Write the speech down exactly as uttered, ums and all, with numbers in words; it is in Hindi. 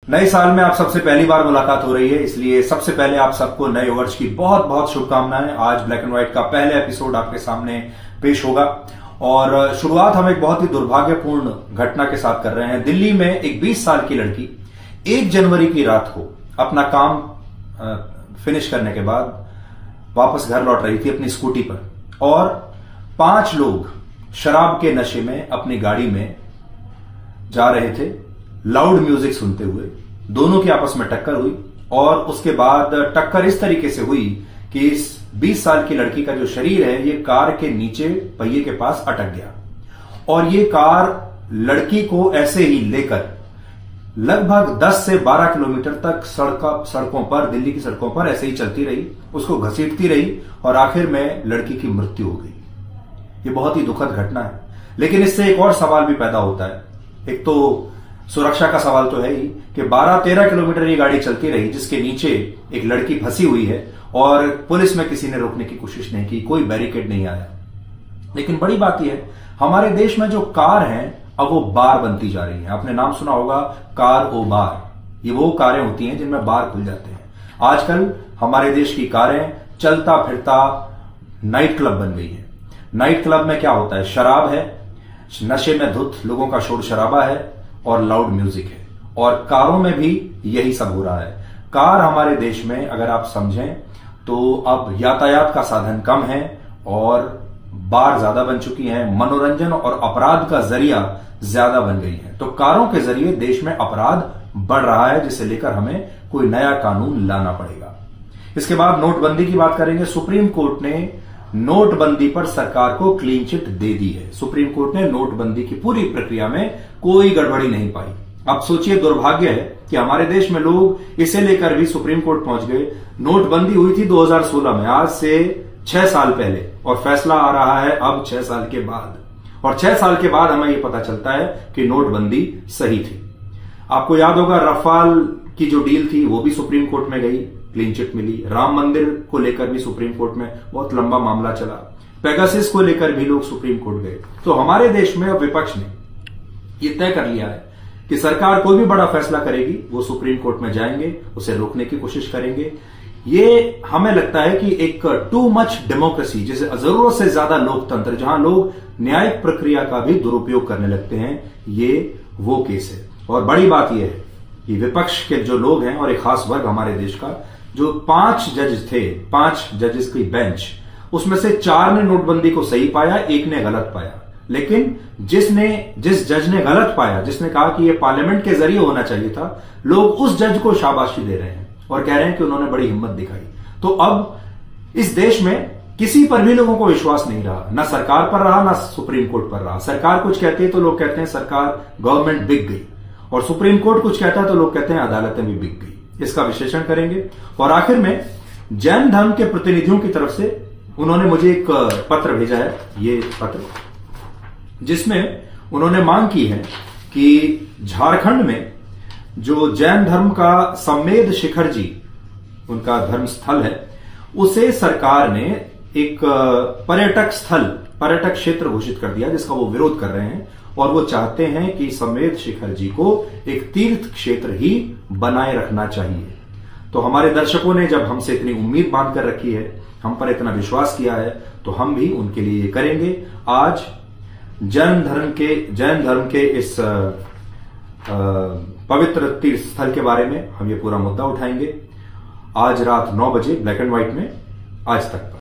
नए साल में आप सबसे पहली बार मुलाकात हो रही है, इसलिए सबसे पहले आप सबको नए वर्ष की बहुत बहुत शुभकामनाएं। आज ब्लैक एंड व्हाइट का पहला एपिसोड आपके सामने पेश होगा और शुरुआत हम एक बहुत ही दुर्भाग्यपूर्ण घटना के साथ कर रहे हैं। दिल्ली में एक बीस साल की लड़की एक जनवरी की रात को अपना काम फिनिश करने के बाद वापस घर लौट रही थी अपनी स्कूटी पर और पांच लोग शराब के नशे में अपनी गाड़ी में जा रहे थे, लाउड म्यूजिक सुनते हुए। दोनों की आपस में टक्कर हुई और उसके बाद टक्कर इस तरीके से हुई कि इस बीस साल की लड़की का जो शरीर है ये कार के नीचे पहिए के पास अटक गया और ये कार लड़की को ऐसे ही लेकर लगभग दस से बारह किलोमीटर तक सड़क सड़कों पर दिल्ली की सड़कों पर ऐसे ही चलती रही, उसको घसीटती रही और आखिर में लड़की की मृत्यु हो गई। ये बहुत ही दुखद घटना है, लेकिन इससे एक और सवाल भी पैदा होता है। एक तो सुरक्षा का सवाल तो है ही कि बारह तेरह किलोमीटर ये गाड़ी चलती रही जिसके नीचे एक लड़की फंसी हुई है और पुलिस में किसी ने रोकने की कोशिश नहीं की, कोई बैरिकेड नहीं आया। लेकिन बड़ी बात यह है, हमारे देश में जो कार हैं अब वो बार बनती जा रही है। आपने नाम सुना होगा कार ओ बार। ये वो कारें होती हैं जिनमें बार खुल जाते हैं। आजकल हमारे देश की कारें चलता फिरता नाइट क्लब बन गई है। नाइट क्लब में क्या होता है? शराब है, नशे में धुत लोगों का शोर शराबा है और लाउड म्यूजिक है। और कारों में भी यही सब हो रहा है। कार हमारे देश में अगर आप समझें तो अब यातायात का साधन कम है और बार ज्यादा बन चुकी हैं, मनोरंजन और अपराध का जरिया ज्यादा बन गई है। तो कारों के जरिए देश में अपराध बढ़ रहा है, जिसे लेकर हमें कोई नया कानून लाना पड़ेगा। इसके बाद नोटबंदी की बात करेंगे। सुप्रीम कोर्ट ने नोटबंदी पर सरकार को क्लीन चिट दे दी है। सुप्रीम कोर्ट ने नोटबंदी की पूरी प्रक्रिया में कोई गड़बड़ी नहीं पाई। अब सोचिए, दुर्भाग्य है कि हमारे देश में लोग इसे लेकर भी सुप्रीम कोर्ट पहुंच गए। नोटबंदी हुई थी दो हज़ार सोलह में, आज से छह साल पहले, और फैसला आ रहा है अब छह साल के बाद। और छह साल के बाद हमें यह पता चलता है कि नोटबंदी सही थी। आपको याद होगा रफाल की जो डील थी वो भी सुप्रीम कोर्ट में गई, क्लीन चिट मिली। राम मंदिर को लेकर भी सुप्रीम कोर्ट में बहुत लंबा मामला चला। पेगासस को लेकर भी लोग सुप्रीम कोर्ट गए। तो हमारे देश में अब विपक्ष ने यह तय कर लिया है कि सरकार कोई भी बड़ा फैसला करेगी वो सुप्रीम कोर्ट में जाएंगे, उसे रोकने की कोशिश करेंगे। ये हमें लगता है कि एक टू मच डेमोक्रेसी, जिसे जरूरत से ज्यादा लोकतंत्र, जहां लोग न्यायिक प्रक्रिया का भी दुरुपयोग करने लगते हैं, ये वो केस है। और बड़ी बात यह है कि विपक्ष के जो लोग हैं और एक खास वर्ग हमारे देश का, जो पांच जज थे, पांच जजेस की बेंच, उसमें से चार ने नोटबंदी को सही पाया, एक ने गलत पाया। लेकिन जिसने जिस जज ने गलत पाया, जिसने कहा कि यह पार्लियामेंट के जरिए होना चाहिए था, लोग उस जज को शाबाशी दे रहे हैं और कह रहे हैं कि उन्होंने बड़ी हिम्मत दिखाई। तो अब इस देश में किसी पर भी लोगों को विश्वास नहीं रहा, ना सरकार पर रहा, ना सुप्रीम कोर्ट पर रहा। सरकार कुछ कहती है तो लोग कहते हैं सरकार, गवर्नमेंट बिक गई, और सुप्रीम कोर्ट कुछ कहता है तो लोग कहते हैं अदालतें भी बिक गई। इसका विश्लेषण करेंगे। और आखिर में जैन धर्म के प्रतिनिधियों की तरफ से उन्होंने मुझे एक पत्र भेजा है, ये पत्र, जिसमें उन्होंने मांग की है कि झारखंड में जो जैन धर्म का समेध शिखर जी, उनका धर्म स्थल है, उसे सरकार ने एक पर्यटक स्थल, पर्यटक क्षेत्र घोषित कर दिया, जिसका वो विरोध कर रहे हैं। और वो चाहते हैं कि समेध शिखर जी को एक तीर्थ क्षेत्र ही बनाए रखना चाहिए। तो हमारे दर्शकों ने जब हमसे इतनी उम्मीद बांध कर रखी है, हम पर इतना विश्वास किया है, तो हम भी उनके लिए ये करेंगे। आज जैन धर्म के जैन धर्म के इस आ, पवित्र तीर्थ स्थल के बारे में हम ये पूरा मुद्दा उठाएंगे आज रात नौ बजे ब्लैक एंड व्हाइट में आज तक पर।